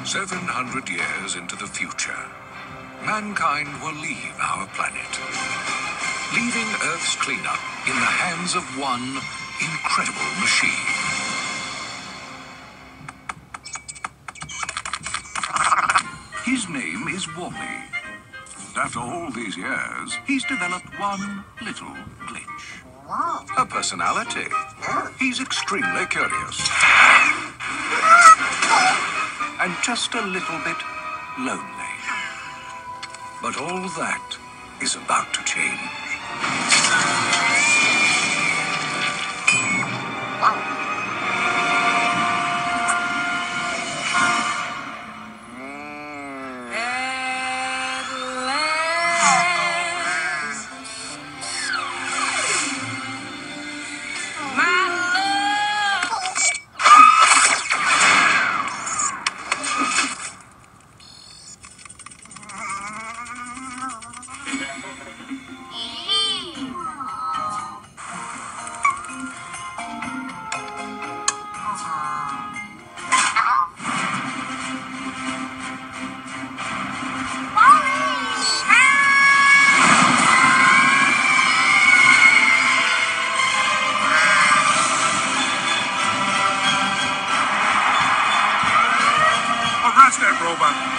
700 years into the future, mankind will leave our planet, leaving Earth's cleanup in the hands of one incredible machine. His name is Wally. After all these years, he's developed one little glitch. A personality. He's extremely curious. And just a little bit lonely. But all that is about to change. Robot.